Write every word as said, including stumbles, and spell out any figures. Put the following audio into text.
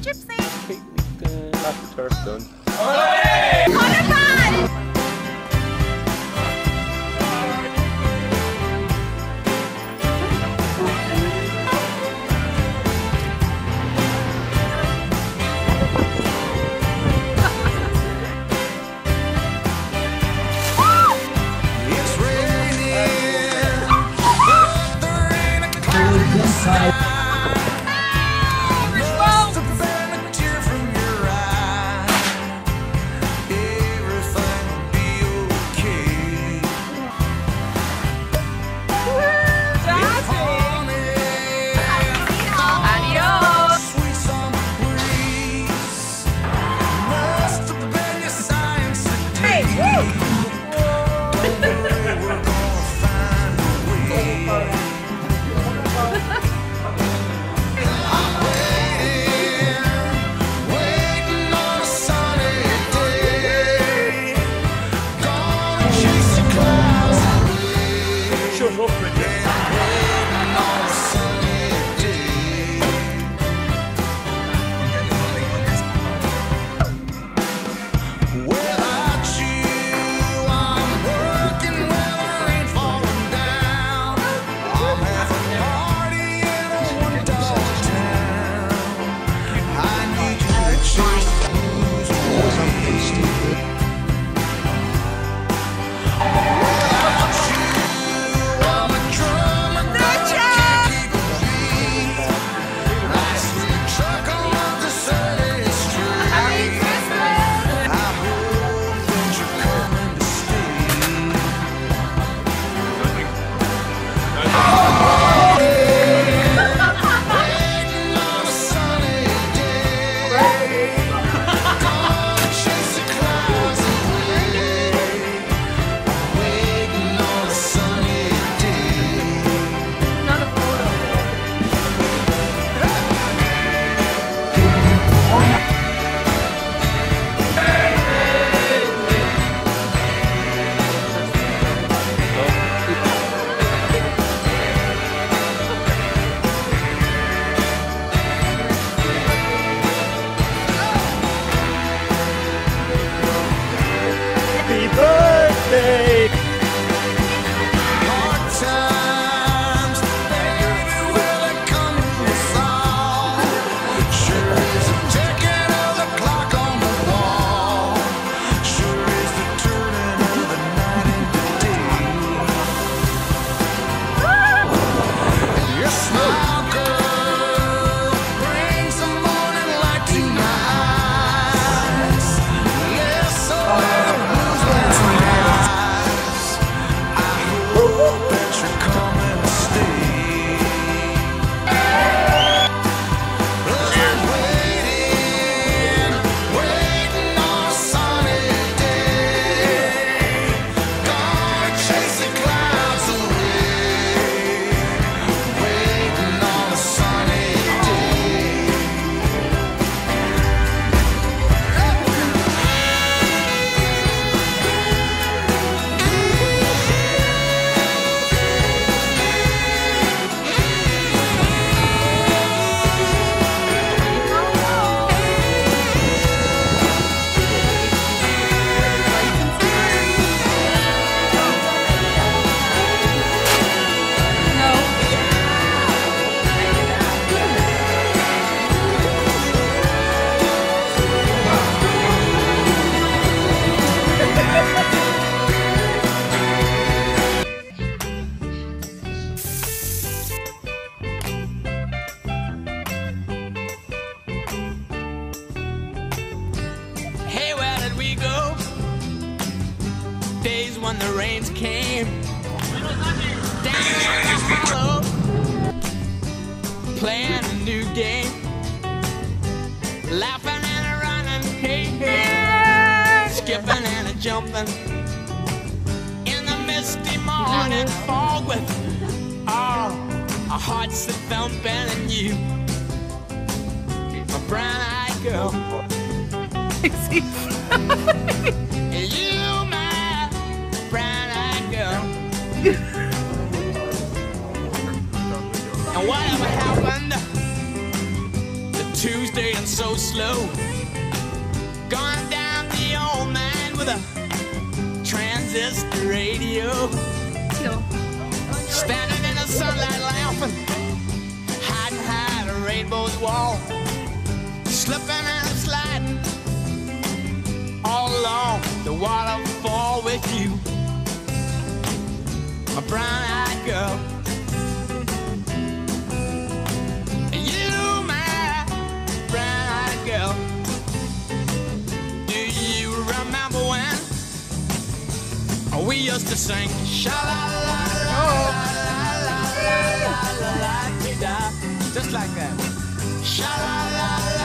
gypsy. That's the turf done. Connor Pie! When the rains came down the hollow, playing a new game, laughing and a running, hey, hey, skipping and a jumping in the misty morning fog with all our hearts that thumping and you, my brown-eyed girl. You, my brown-eyed girl. And whatever happened to Tuesday staying so slow. Going down the old man with a transistor radio. Standing in the sunlight laughing, hiding behind a rainbow's wall. Slipping and sliding all along the waterfall with you, my brown-eyed girl. You, my brown-eyed girl. Do you remember when we used to sing sha-la-la-la-la-la-la-la-la-la-la-la, just like that? Sha-la-la-la.